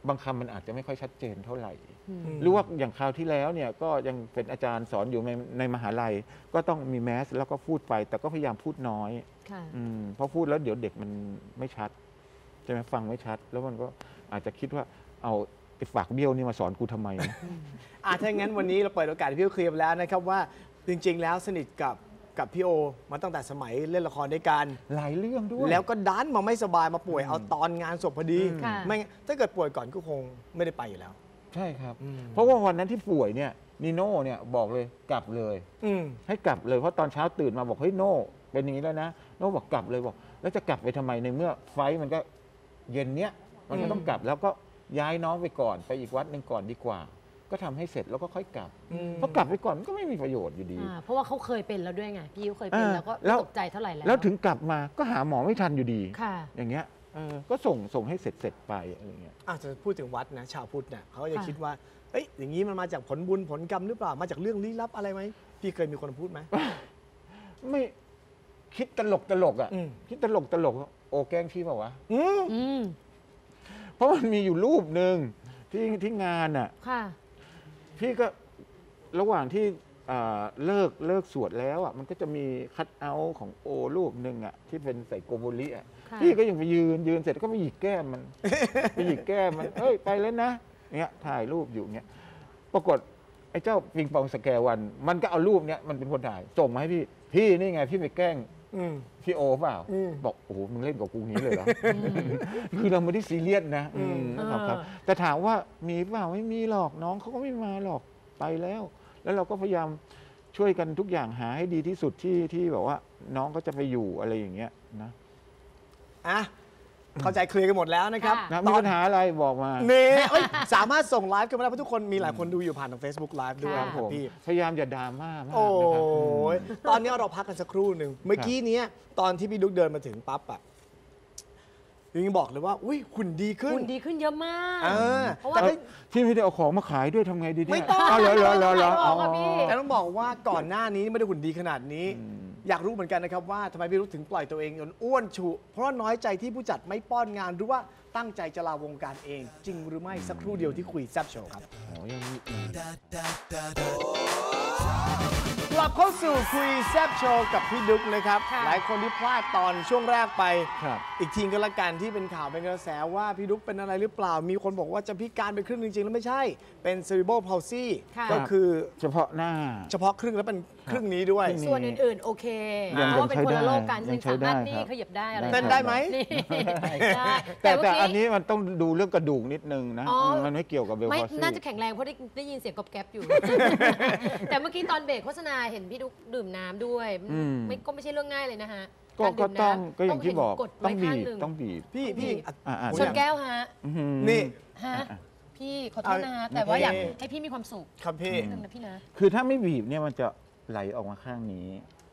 บางคำมันอาจจะไม่ค่อยชัดเจนเท่าไหร่ หรือว่าอย่างคราวที่แล้วเนี่ยก็ยังเป็นอาจารย์สอนอยู่ในมหาลัย ก็ต้องมีแมสแล้วก็พูดไป แต่ก็พยายามพูดน้อยเพราะพูดแล้วเดี๋ยวเด็กมันไม่ชัดใช่ไหมฟังไม่ชัด แล้วมันก็อาจจะคิดว่าเอาไอ้ฝากเบี้ยวนี่มาสอนกูทำไมถ้าอย่างนั้นวันนี้เราเปิดโอกาสให้พี่โอเคลียร์ไปแล้วนะครับว่าจริงๆแล้วสนิทกับพี่โอมาตั้งแต่สมัยเล่นละครด้วยกันหลายเรื่องด้วยแล้วก็ดันมาไม่สบายมาป่วยเอาตอนงานศพพอดี ไม่งั้นถ้าเกิดป่วยก่อนก็คงไม่ได้ไปอยู่แล้วใช่ครับ เพราะว่าวันนั้นที่ป่วยเนี่ยนีโน่เนี่ยบอกเลยกลับเลยให้กลับเลยเพราะตอนเช้าตื่นมาบอกเฮ้ยโน่เป็นอย่างนี้แล้วนะโน่บอกกลับเลยบอกแล้วจะกลับไปทำไมในเมื่อไฟล์มันก็เย็นเนี้ยมันก็ต้องกลับแล้วก็ย้ายน้องไปก่อนไปอีกวัดหนึ่งก่อนดีกว่า ก็ทำให้เสร็จแล้วก็ค่อยกลับเพราะกลับไปก่อนมันก็ไม่มีประโยชน์อยู่ดีเพราะว่าเขาเคยเป็นแล้วด้วยไงพี่เคยเป็นแล้วก็ตกใจเท่าไหร่แล้วถึงกลับมาก็หาหมอไม่ทันอยู่ดีค่ะอย่างเงี้ยก็ส่งให้เสร็จไปอะไรเงี้ยจะพูดถึงวัดนะชาวพุทธเนี่ยเขาจะคิดว่าเอ้ยอย่างนี้มันมาจากผลบุญผลกรรมหรือเปล่ามาจากเรื่องลี้ลับอะไรไหมพี่เคยมีคนพูดไหมไม่คิดตลกอ่ะคิดตลกโอแกล้งพี่เปล่าวะเพราะมันมีอยู่รูปหนึ่งที่งานอ่ะพี่ก็ระหว่างที่เลิกสวดแล้วอ่ะมันก็จะมีคัทเอาท์ของโอรูปหนึ่งอ่ะที่เป็นใส่โกโบริอ่ะพี่ก็ยังไปยืนเสร็จก็ไปหยิกแก้มมันไปหยิกแก้มมันเอ้ยไปแล้วนะเงี้ยถ่ายรูปอยู่เงี้ยปรากฏไอ้เจ้าปิงปองสแกวันมันก็เอารูปเนี้ยมันเป็นคนถ่ายส่งมาให้พี่นี่ไงพี่ไปแกล้งพี่โอเปล่าบอกโอ้โหมึงเล่นกับกูนี้เลยเหรอคือเราไม่ได้ซีเรียสนะครับแต่ถามว่ามีเปล่าไม่มีหรอกน้องเขาก็ไม่มาหรอกไปแล้วเราก็พยายามช่วยกันทุกอย่างหาให้ดีที่สุดที่แบบว่าน้องก็จะไปอยู่อะไรอย่างเงี้ยนะเข้าใจเคลียร์กันหมดแล้วนะครับมีปัญหาอะไรบอกมานี่สามารถส่งไลฟ์กันมาได้เพราะทุกคนมีหลายคนดูอยู่ผ่านทาง Facebook Live ด้วยครับพี่พยายามอย่าดราม่ามากโอ้ยตอนนี้เราพักกันสักครู่หนึ่งเมื่อกี้นี้ตอนที่พี่ดุ๊กเดินมาถึงปั๊บอะยังบอกเลยว่าอุ้ยหุ่นดีขึ้นเยอะมากเพราะว่าที่ไม่ได้เอาของมาขายด้วยทำไงดีเนี่ยไม่ต้องเหรอแต่ต้องบอกว่าก่อนหน้านี้ไม่ได้หุ่นดีขนาดนี้อยากรู้เหมือนกันนะครับว่าทำไมพี่รุ้ถึงปล่อยตัวเองจนอ้วนฉุเพราะน้อยใจที่ผู้จัดไม่ป้อนงานหรือว่าตั้งใจจะลาวงการเองจริงหรือไม่สักครู่เดียวที่คุยแซ่บโชว์ครับกลับเข้าสู่คุยแซ่บโชว์กับพี่ดุ๊กนะครับหลายคนที่พลาดตอนช่วงแรกไปอีกทีก็แล้วกันที่เป็นข่าวเป็นกระแสว่าพี่ดุ๊กเป็นอะไรหรือเปล่ามีคนบอกว่าจะพิการไปครึ่งจริงๆแล้วไม่ใช่เป็น cerebral palsy ก็คือเฉพาะหน้าเฉพาะครึ่งแล้วเป็นครึ่งนี้ด้วยส่วนอื่นๆโอเคเพราะว่าเป็นคนละโลกกันยังสามารถนี่ขยับได้อะไรได้ไหมแต่อันนี้มันต้องดูเรื่องกระดูกนิดนึงนะมันไม่เกี่ยวกับเบลพอซี่น่าจะแข็งแรงเพราะได้ยินเสียงกอบแก๊บอยู่แต่เมื่อกี้ตอนเบรกโฆษณาเห็นพี่ดุ๊กดื่มน้ำด้วยก็ไม่ใช่เรื่องง่ายเลยนะฮะก็ต้องก็อย่างที่บอกต้องบีบพี่ชนแก้วฮะนี่ฮะพี่ขอโทษนะฮะแต่ว่าอยากให้พี่มีความสุขครับพี่นะพี่นะคือถ้าไม่บีบเนี่ยมันจะไหลออกมาข้างนี้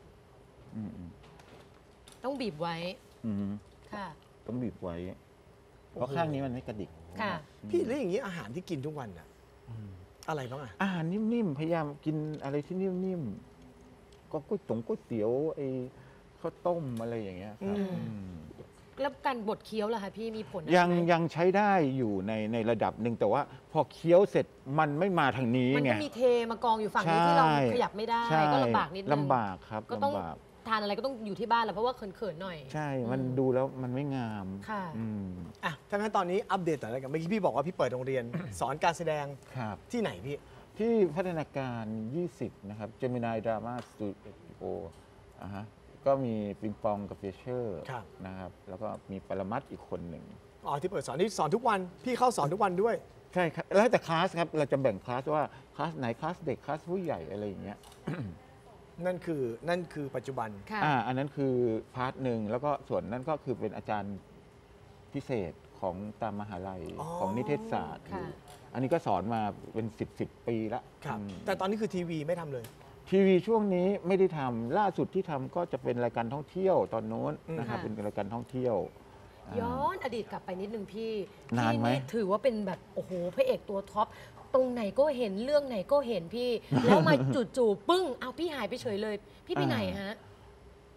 ต้องบีบไว้ค่ะต้องบีบไว้เพราะข้างนี้มันไม่กระดิกค่ะพี่แล้วอย่างนี้อาหารที่กินทุกวันอะอะไรบ้างอะอาหารนิ่มๆพยายามกินอะไรที่นิ่มๆก็ก๋วยเตี๋ยวไอ้ข้าวต้มอะไรอย่างเงี้ยครับแล้วการบดเคี้ยวล่ะคะพี่มีผลยังใช้ได้อยู่ในระดับหนึ่งแต่ว่าพอเคี้ยวเสร็จมันไม่มาทางนี้ไงมันก็มีเทมากองอยู่ฝั่งนี้ที่เราขยับไม่ได้ก็ลำบากนิดนึงลำบากครับก็ต้องทานอะไรก็ต้องอยู่ที่บ้านแหละเพราะว่าเขินๆหน่อยใช่มันดูแล้วมันไม่งามค่ะถ้างั้นตอนนี้อัปเดตหน่อยแล้วกันเมื่อกี้พี่บอกว่าพี่เปิดโรงเรียนสอนการแสดงที่ไหนพี่ที่พัฒนาการ20นะครับ Gemini Drama Studio ก็มีปิงปองกับเฟเชอร์นะครับแล้วก็มีปรมัตถ์อีกคนหนึ่งที่เปิดสอนนี่สอนทุกวันพี่เข้าสอนทุกวันด้วยใช่ครับแล้วแต่คลาสครับเราจะแบ่งคลาสว่าคลาสไหนคลาสเด็กคลาสผู้ใหญ่อะไรอย่างเงี้ยนั่นคือปัจจุบันอันนั้นคือพาร์ทหนึ่งแล้วก็ส่วนนั้นก็คือเป็นอาจารย์พิเศษของตามมหาลัยของนิเทศศาสตร์อันนี้ก็สอนมาเป็น10 ปีแล้วแต่ตอนนี้คือทีวีไม่ทำเลยทีวีช่วงนี้ไม่ได้ทำล่าสุดที่ทำก็จะเป็นรายการท่องเที่ยวตอนโน้นนะครับเป็นรายการท่องเที่ยวย้อนอดีตกลับไปนิดนึงพี่นานไหมถือว่าเป็นแบบโอ้โหพระเอกตัวท็อปตรงไหนก็เห็นเรื่องไหนก็เห็นพี่แล้วมาจู่ๆปึ้งเอาพี่หายไปเฉยเลยพี่ไปไหนฮะ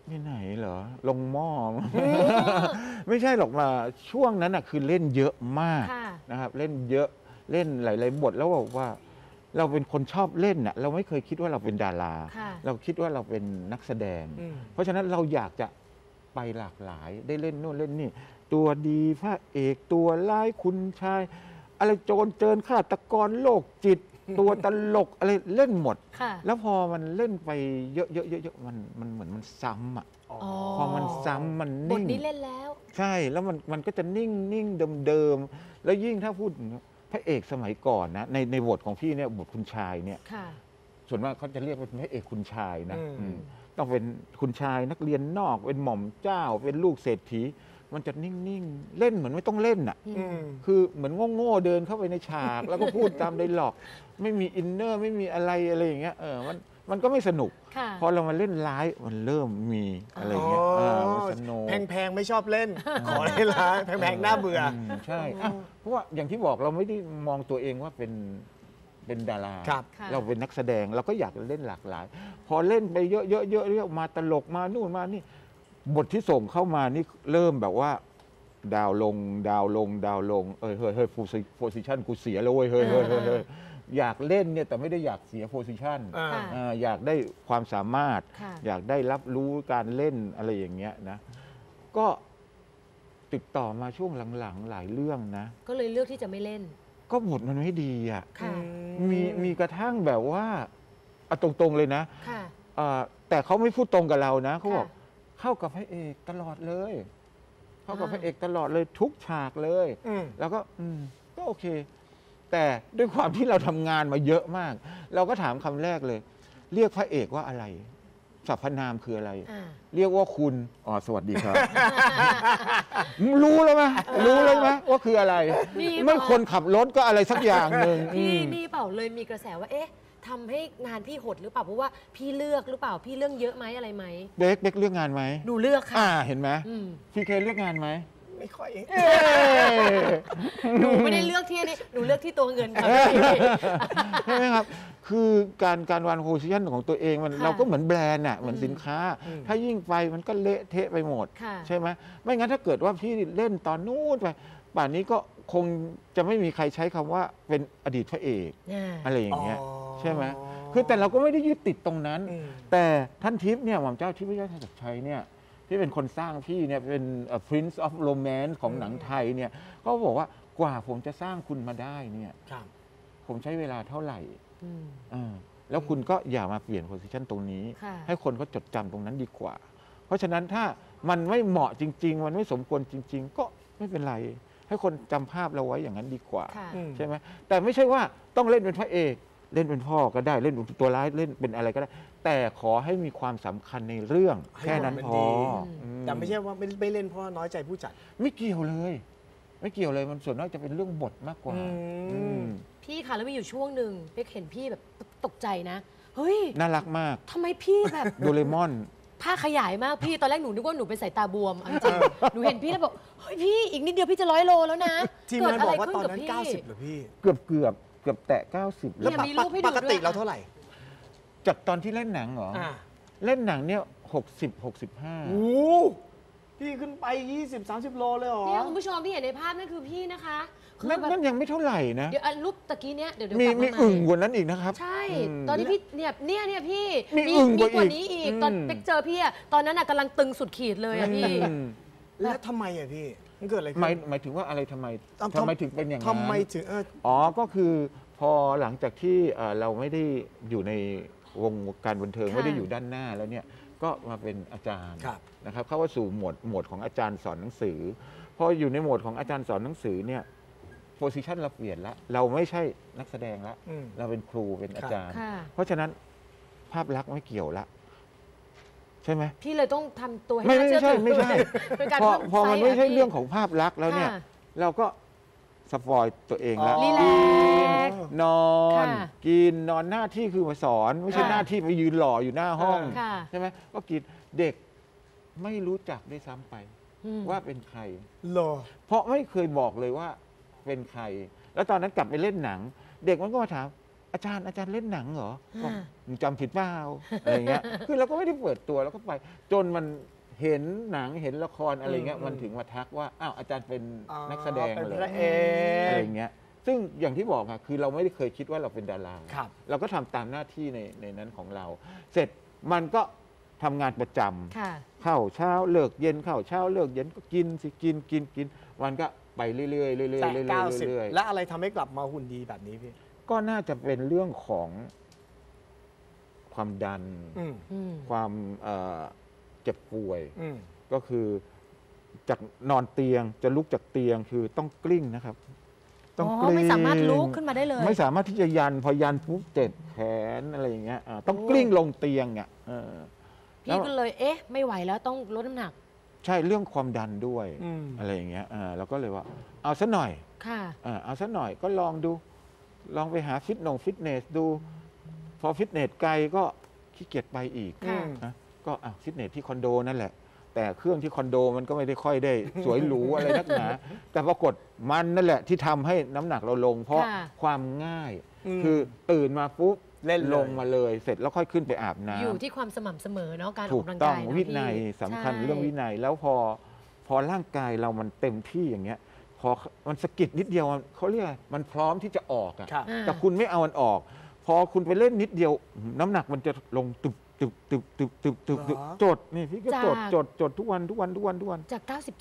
ไม่ไหนเหรอลงหม้อ ไม่ใช่หรอกมาช่วงนั้นคือเล่นเยอะมากนะครับเล่นเยอะเล่นหลายๆบทแล้วบอกว่าเราเป็นคนชอบเล่นน่ะเราไม่เคยคิดว่าเราเป็นดาราเราคิดว่าเราเป็นนักแสดงเพราะฉะนั้นเราอยากจะไปหลากหลายได้เล่นโน่นเล่นนี่ตัวดีพระเอกตัวร้ายคุณชายอะไรโจรเจิญฆาตกรโรคจิต ตัวตลกอะไรเล่นหมดแล้วพอมันเล่นไปเยอะๆมันเหมือนมันซ้ำอ่ะพอมันซ้ำมันนิ่งบทนี้เล่นแล้วใช่แล้วมันก็จะนิ่งเดิมแล้วยิ่งถ้าพูดพระเอกสมัยก่อนนะในบทของพี่เนี่ยบทคุณชายเนี่ยส่วนมากเขาจะเรียกเป็นพระเอกคุณชายนะต้องเป็นคุณชายนักเรียนนอกเป็นหม่อมเจ้าเป็นลูกเศรษฐีมันจะนิ่งเล่นเหมือนไม่ต้องเล่นอ่ะคือเหมือนโง่เดินเข้าไปในฉาก แล้วก็พูดตามไดร็อกไม่มีอินเนอร์ไม่มีอะไรอย่างเงี้ยมันก็ไม่สนุกพอเรามาเล่นร้ายมันเริ่มมีอะไรเงี้ยมันสนุกแพงไม่ชอบเล่นขอเล่นร้ายแพงน่าเบื่อใช่เพราะว่าอย่างที่บอกเราไม่ได้มองตัวเองว่าเป็นดาราเราเป็นนักแสดงเราก็อยากเล่นหลากหลายพอเล่นไปเยอะมาตลกมานู่นมานี่บทที่ส่งเข้ามานี่เริ่มแบบว่าดาวลงเฮ้ยโพสิชันกูเสียแล้วเว้ยเฮ้ยอยากเล่นเนี่ยแต่ไม่ได้อยากเสียโพสิชันอยากได้ความสามารถอยากได้รับรู้การเล่นอะไรอย่างเงี้ยนะก็ติดต่อมาช่วงหลังๆหลายเรื่องนะก็เลยเลือกที่จะไม่เล่นก็บทมันไม่ดีอ่ะมีกระทั่งแบบว่าเอาตรงๆเลยนะแต่เขาไม่พูดตรงกับเรานะเขาบอกเข้ากับพระเอกตลอดเลยเข้ากับพระเอกตลอดเลยทุกฉากเลยแล้วก็โอเคแต่ด้วยความที่เราทำงานมาเยอะมากเราก็ถามคำแรกเลยเรียกพระเอกว่าอะไรสรรพนามคืออะไรเรียกว่าคุณสวัสดีครับรู้แล้วไหมว่าคืออะไรไม่คนขับรถก็อะไรสักอย่างหนึ่งนี่เปล่าเลยมีกระแสว่าทำให้งานพี่หดหรือเปล่าเพราะว่าพี่เลือกหรือเปล่าพี่เรื่องเยอะไหมอะไรไหมเบกเลือกงานไหมหนูเลือกค่ะเห็นไหมพี่เคเลือกงานไหมไม่ค่อยหนูไม่ได้เลือกที่นี่หนูเลือกที่ตัวเงินค่ะใช่ไหมครับคือการวางโพสิชันของตัวเองมันเราก็เหมือนแบรนด์น่ะเหมือนสินค้าถ้ายิ่งไปมันก็เละเทะไปหมดใช่ไหมไม่งั้นถ้าเกิดว่าพี่เล่นตอนนู้นไปป่านนี้ก็คงจะไม่มีใครใช้คำว่าเป็นอดีตพระเอกอะไรอย่างเงี้ยใช่ไหมคือแต่เราก็ไม่ได้ยึดติดตรงนั้นแต่ท่านทิพย์เนี่ยหม่อมเจ้าทิพย์วิทยาศักดิ์ชัยเนี่ยที่เป็นคนสร้างพี่เนี่ยเป็น Prince of Romance ของหนังไทยเนี่ยก็บอกว่ากว่าผมจะสร้างคุณมาได้เนี่ยผมใช้เวลาเท่าไหร่แล้วคุณก็อย่ามาเปลี่ยนโพสิชันตรงนี้ให้คนเขาจดจำตรงนั้นดีกว่าเพราะฉะนั้นถ้ามันไม่เหมาะจริงๆมันไม่สมควรจริงๆก็ไม่เป็นไรให้คนจำภาพเราไว้อย่างนั้นดีกว่าใช่ไหมแต่ไม่ใช่ว่าต้องเล่นเป็นพระเอกเล่นเป็นพ่อก็ได้เล่นเป็นตัวร้ายเล่นเป็นอะไรก็ได้แต่ขอให้มีความสำคัญในเรื่องแค่นั้นพอแต่ไม่ใช่ว่าไม่เล่นเพราะน้อยใจผู้จัดไม่เกี่ยวเลยมันส่วนมากจะเป็นเรื่องบทมากกว่าพี่ค่ะแล้วมีอยู่ช่วงหนึ่งเป๊กเห็นพี่แบบตกใจนะเฮ้ยน่ารักมากทำไมพี่แบบโดเรมอนผ้าขยายมากพี่ตอนแรกหนูนึกว่าหนูเป็นสายตาบวมจริงหนูเห็นพี่แล้วบอกเฮ้ยพี่อีกนิดเดียวพี่จะ100 โลแล้วนะทีมงานบอกว่าตอนนั้น90เหรอพี่เกือบแตะ90 แล้วปกติเราเท่าไหร่จากตอนที่เล่นหนังเหรอเล่นหนังเนี่ย60-65 โอ้พี่ขึ้นไป20-30 โลเลยเหรอเนี่ยคุณผู้ชมที่เห็นในภาพนั่นคือพี่นะคะนั่นยังไม่เท่าไหร่นะเดี๋ยวรูปตะกี้เนี้ยเดี๋ยวมีอึ่งกว่านั้นอีกนะครับใช่ตอนที่พี่เนี่ยพี่มีอึ่งกว่านี้อีกตอนเป๊กเจอพี่ตอนนั้นกำลังตึงสุดขีดเลยพี่แล้วทำไมพี่มันเกิดอะไรขึ้นหมายถึงว่าอะไรทำไมถึงเป็นอย่างนั้นทำไมถึงก็คือพอหลังจากที่เราไม่ได้อยู่ในวงการบันเทิงไม่ได้อยู่ด้านหน้าแล้วเนี่ยก็มาเป็นอาจารย์นะครับเข้าสู่โหมดของอาจารย์สอนหนังสือพออยู่ในโหมดของอาจารย์สอนหนังสือเนี่ยโพสิชันเราเปลี่ยนแล้วเราไม่ใช่นักแสดงแล้วเราเป็นครูเป็นอาจารย์เพราะฉะนั้นภาพลักษณ์ไม่เกี่ยวละใช่ไหมพี่เลยต้องทำตัวให้น่าเชื่อถือไม่ใช่พอมันไม่ใช่เรื่องของภาพลักษณ์แล้วเนี่ยเราก็สปอยตัวเองแล้วนอนกินนอนหน้าที่คือมาสอนไม่ใช่หน้าที่ไปยืนหล่ออยู่หน้าห้องใช่ไหมก็กินเด็กไม่รู้จักด้วยซ้ำไปว่าเป็นใครเพราะไม่เคยบอกเลยว่าเป็นใครแล้วตอนนั้นกลับไปเล่นหนังเด็กมันก็มาถามอาจารย์เล่นหนังเหรอบอกมึงจำผิดเปล่าอะไรเงี้ยคือเราก็ไม่ได้เปิดตัวแล้วก็ไป จนมันเห็นหนังเห็นละครอะไรเงี้ยมันถึงมาทักว่าอ้าวอาจารย์เป็นนักแสดงเป็นเหรพระอเอกอะไรเงี้ยซึ่งอย่างที่บอกอะคือเราไม่ได้เคยคิดว่าเราเป็นดาราครับเราก็ทำตามหน้าที่ในนั้นของเรา เสร็จมันก็ทำงานประจำค่ะเข้าเช้าเลิกเย็นเข้าเช้าเลิกเย็นก็กินสิกินมันก็ไปเรื่อยๆเรื่อยๆเรื่อยๆแต่เรื่อย 90 และอะไรทำให้กลับมาหุ่นดีแบบนี้พี่ๆก็น่าจะเป็นเรื่องของความดันอืมความเจ็บป่วยอืมก็คือจากนอนเตียงจะลุกจากเตียงคือต้องกลิ้งนะครับ ต้องกลิ้งไม่สามารถลุกขึ้นมาได้เลยไม่สามารถที่จะยันพอยันปุ๊บเจ็บแขนอะไรอย่างเงี้ยต้องกลิ้งลงเตียงอ่ะพี่ก็เลยไม่ไหวแล้วต้องลดน้ำหนักใช่เรื่องความดันด้วยอืมอะไรอย่างเงี้ยเราก็เลยว่า เอาซะหน่อยค่ะเอาซะหน่อยก็ลองดู ลองไปหาฟิตเนสดู พอฟิตเนสไกลก็ขี้เกียจไปอีกค่ะนะก็ฟิตเนสที่คอนโดนั่นแหละ แต่เครื่องที่คอนโดมันก็ไม่ได้ค่อยได้ สวยหรูอะไรนักหนา แต่ปรากฏมันนั่นแหละที่ทำให้น้ำหนักเราลง เพราะค่ะความง่ายอืมคือตื่นมาปุ๊บเล่นเลยลงมาเลย เสร็จแล้วค่อยขึ้นไปอาบน้ำอยู่ที่ความสม่ำเสมอเนาะการอถูอกกกำลังต้อกาง ยเนอะวินัยพี่สำคัญใช่เรื่องวินัยแล้วพอร่างกายเรามันเต็มที่อย่างเงี้ย พอมันสะกิดนิดเดียวเขาเรียกอะไรมันพร้อมที่จะออกอะครับแต่คุณไม่เอามันออก พอคุณไปเล่นนิดเดียว น้ำหนักมันจะลงตึบจดนี่พี่ก็จดทุกวันจาก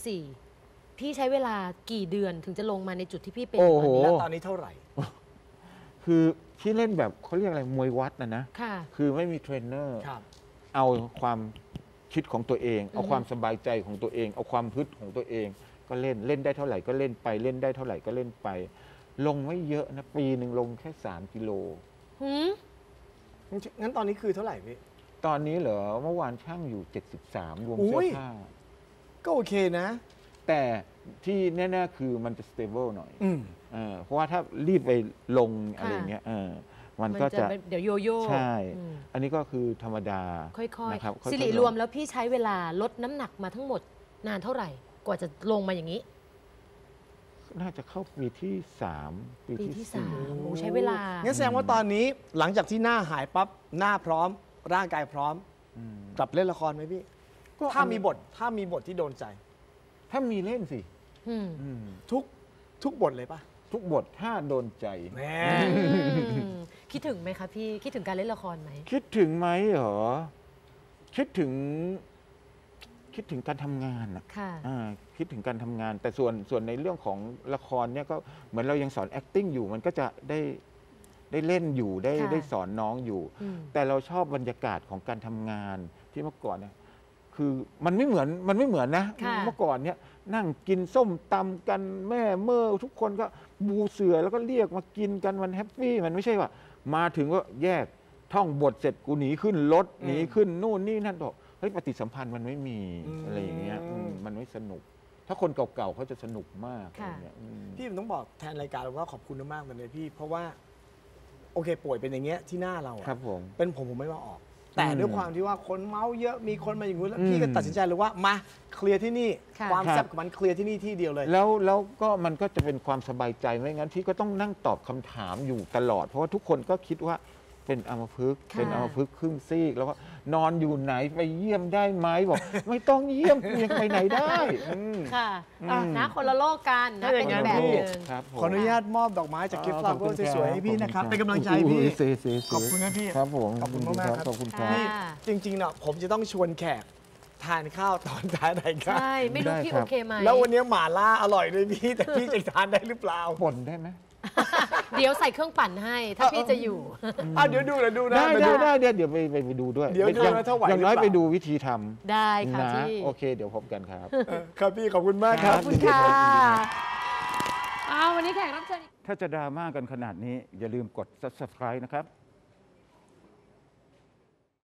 94 พี่ใช้เวลากี่เดือนถึงจะลงมาในจุดที่พี่เป็นโอ้ตอนโหนี้แล้วตอนนี้เท่าไหร่คือที่เล่นแบบเขาเรียกอะไรมวยวัดนะค่ะคือไม่มีเทรนเนอร์ครับเอาความคิดของตัวเอง เอาความสบายใจของตัวเอง เอาความฮึดของตัวเอง ก็เล่นได้เท่าไหร่ก็เล่นไปเล่นได้เท่าไหร่ก็เล่นไป ลงไม่เยอะนะปีหนึ่งลงแค่3 กิโลหืมงั้นตอนนี้คือเท่าไหร่พี่ตอนนี้เหรอเมื่อวานช่างอยู่ 73 รวมอุ๊เสื้อย ผ้าก็โอเคนะแต่ที่แน่ๆคือมันจะ stable หน่อยอืมเพราะว่าถ้ารีบไปลงอะไรเงี้ยมันก็จะเดี๋ยวโยโย่ใช่อืมอันนี้ก็คือธรรมดาค่อยนะครับๆสิริรวมแล้วพี่ใช้เวลาลดน้ำหนักมาทั้งหมดนานเท่าไหร่ กว่าจะลงมาอย่างนี้น่าจะเข้าปีที่ 3 ปีปีที่ที่สี่ 3โอ้ใช้เวลางั้นแสดงว่าตอนนี้หลังจากที่หน้าหายปั๊บหน้าพร้อม ร่างกายพร้อม กลับเล่นละครไหมพี่ ถ้ามีบทที่โดนใจถ้ามีเล่นสิอืมทุกบทเลยปะทุกบทถ้าโดนใจแหมคิดถึงไหมคะพี่ คิดถึงการเล่นละครไหมคิดถึงไหมเหรอ คิดถึงการทำงานอะค่ะคิดถึงการทำงาน แต่ส่วนในเรื่องของละครเนี่ยก็เหมือนเรายังสอน acting อยู่มันก็จะได้เล่นอยู่ได้ค่ะได้สอนน้องอยู่อืมแต่เราชอบบรรยากาศของการทำงานที่เมื่อก่อนเนี่ยคือมันไม่เหมือนนะค่ะเมื่อก่อนเนี่ยนั่งกินส้มตำกันแม่เมื่อทุกคนก็บูเสือแล้วก็เรียกมากินกันมันแฮปปี้มันไม่ใช่ว่า มาถึงก็แยกท่องบทเสร็จกูหนีขึ้นรถหนีขึ้นนู่นนี่นั่นบอกเฮ้ยปฏิสัมพันธ์มันไม่มีอะไรอย่างเงี้ยมันไม่สนุก ถ้าคนเก่าๆเขาจะสนุกมากอะไรค่ะเงี้ยพี่ผมต้องบอกแทนรายการว่าขอบคุณมากๆเลยพี่ เพราะว่า โอเคป่วยเป็นอย่างเงี้ยที่หน้าเราอะครับผมเป็นผมไม่มาออก แต่ด้วยความที่ว่าคนเมาเยอะมีคนมาอย่างนู้นแล้วอืมพี่ก็ตัดสินใจเลยว่ามาเคลียร์ที่นี่ค่ะความแซ่บของมันเคลียร์ที่นี่ที่เดียวเลยแล้วก็มันก็จะเป็นความสบายใจไม่งั้นพี่ก็ต้องนั่งตอบคำถามอยู่ตลอด เพราะว่าทุกคนก็คิดว่าเป็นอัมพฤกษ์ค่ะเป็นอัมพฤกษ์ครึ่งซีกแล้วก็นอนอยู่ไหนไปเยี่ยมได้ไหมบอก ไม่ต้องเยี่ยมกูยังไปไหนได้ค่ะนะคนละโลกกันนะถ้าอเป็นย่างอีนั้กนแบบพี่หนึ่งครับผมขออนุญาตมอบดอกไม้จากกิฟต์ฟลาวเวอร์สวยๆให้พี่นะครับเป็นกำลังใจพี่ ขอบคุณนะพี่ครับผมขอบคุณมากๆครับขอบคุณครับค่ะจริงๆเนาะผมจะต้องชวนแขกทานข้าวตอนท้ายรายการใช่ ไม่รู้ได้พี่ครัโอบ เคไหมแล้ววันนี้หม่าล่าอร่อยด้วยพี่ แต่พี่จะทานได้หรือเปล่าป่นได้ไหมเดี๋ยวใส่เครื่องปั่นให้ ถ้าพี่จะอยู่เดี๋ยวดูนะดูนะได้เดี๋ยวดูได้เดี๋ยวไปดูด้วยเดี๋ยวดูอย่างนะถ้าไหวอย่างน้อยหรือเปล่าไปดูวิธีทำได้ค่ะนะพี่โอเค เดี๋ยวพบกันครับครับพี่ขอบคุณมากคขรัอบบคุณค่ะวันนี้แขกรับเชิญถ้าจะดราม่ากันขนาดนี้ อย่าลืมกด subscribe นะครับ